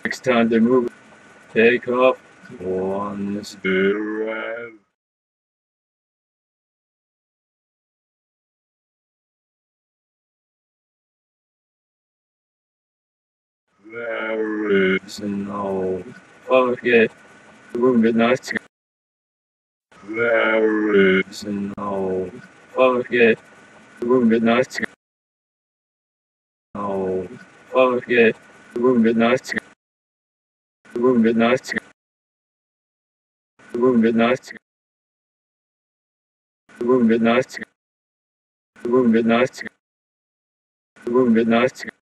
Next time they move, take off one step. There is no forget the night. There is no forget the night. No forget the night. The night. The night. The night. The night. The night.